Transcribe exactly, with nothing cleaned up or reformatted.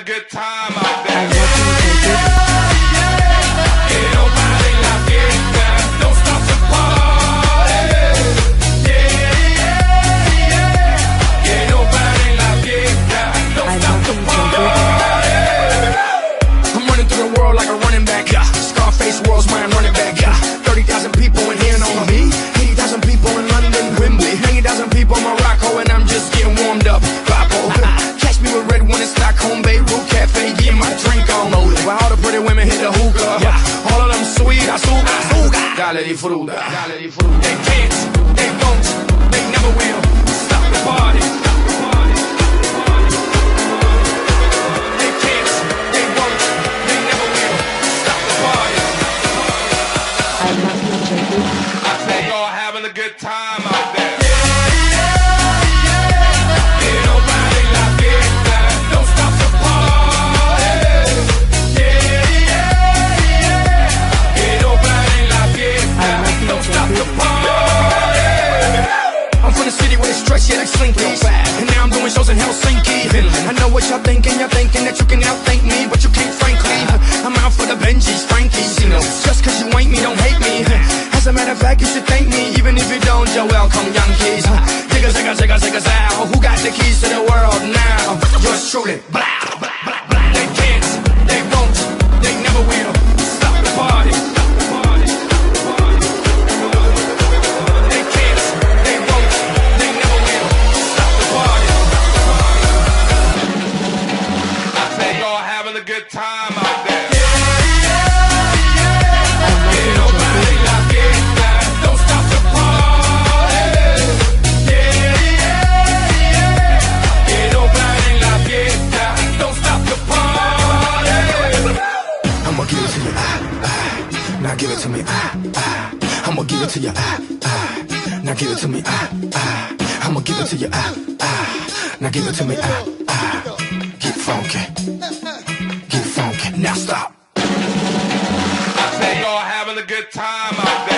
good time out there. I'm watching cricket. Que no pare la fiesta, don't stop the party. Yeah, yeah, yeah. Que no pare la fiesta, don't I'm stop the watching party. I'm running through the world like a running back. Yeah. Scarface world's my running back. Yeah. thirty thousand people in here know me. eighty thousand people in London, Wembley. ninety thousand people in Morocco, and I'm just getting warmed up. Papo. Catch me with red one in Stockholm, Beirut Cafe, getting my drink on. While all the pretty women hit the hookah. Yeah. All of them sweet, azúcar, azúcar. Dale disfruta, dale disfruta. They can't, they won't, they never will stop the party. They can't, they won't, they never will stop the party. I'm watching cricket. I think y'all having a good time out there. Yeah, like Slinky. And now I'm doing shows in Helsinki. I know what y'all thinking, you're thinking that you can outthink me, but you can't, frankly. I'm out for the Benjis, Frankies. Just cause you ain't me, don't hate me. As a matter of fact, you should thank me, even if you don't, you're welcome, young kids. Digga, zigga, zigga, zigga, zow. Who got the keys to the world now? Yours truly. Blah, blah, blah, blah. They can't, they won't, they never will stop the party. A good time out there. Que no pare la fiesta, don't stop the party. Yeah, yeah, yeah. Que no pare la fiesta, don't stop the party. I'ma give it to you, ah, ah. Now give it to me, ah, ah. I'ma give it to you, ah, ah. Now give it to me, ah, ah. I'ma give it to you, ah, ah. Now give it to me, ah, ah. Get funky. Now stop. I think y'all having a good time out there.